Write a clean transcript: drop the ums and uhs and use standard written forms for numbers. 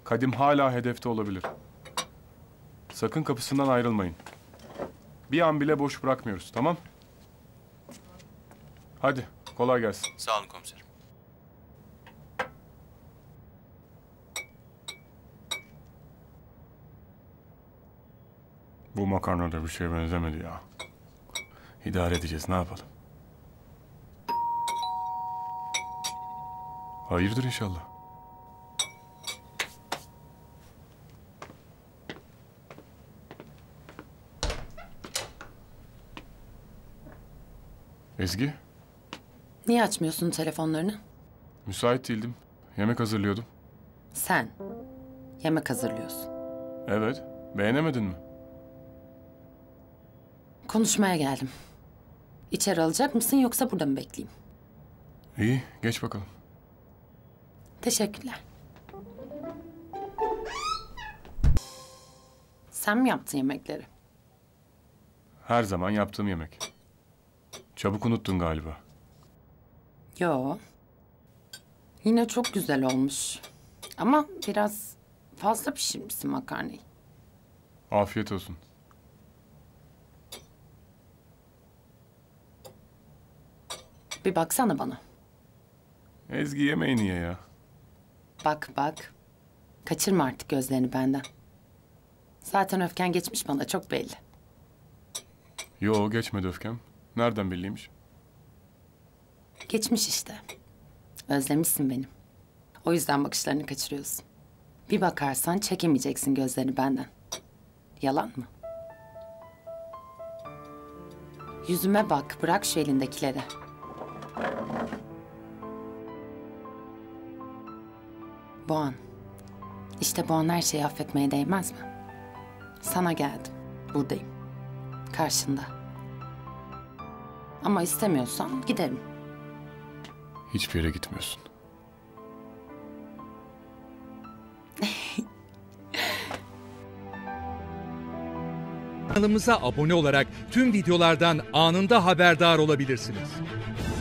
Kadim hala hedefte olabilir. Sakın kapısından ayrılmayın. Bir an bile boş bırakmıyoruz, tamam? Hadi, kolay gelsin. Sağ olun komiserim. Bu makarna da bir şeye benzemedi ya. İdare edeceğiz, ne yapalım? Hayırdır inşallah. Ezgi, Niye açmıyorsun telefonlarını? müsait değildim. Yemek hazırlıyordum. Sen yemek hazırlıyorsun. Evet, beğenemedin mi? Konuşmaya geldim. İçeri alacak mısın yoksa burada mı bekleyeyim? İyi, geç bakalım. Teşekkürler. Sen mi yaptın yemekleri? Her zaman yaptığım yemek. Çabuk unuttun galiba. Yo. Yine çok güzel olmuş. Ama biraz fazla pişirmişsin makarnayı. Afiyet olsun. Bir baksana bana. Ezgi yemeği niye ya? Bak bak. Kaçırma artık gözlerini benden. Zaten öfken geçmiş bana çok belli. Yo, geçmedi öfkem. Nereden belliymiş? Geçmiş işte. Özlemişsin benim. O yüzden bakışlarını kaçırıyorsun. Bir bakarsan çekemeyeceksin gözlerini benden. Yalan mı? Yüzüme bak, bırak şu elindekileri. Bu an. İşte bu an her şeyi affetmeye değmez mi? Sana geldim. Buradayım. Karşında. Ama istemiyorsan giderim. Hiçbir yere gitmiyorsun. Kanalımıza abone olarak tüm videolardan anında haberdar olabilirsiniz.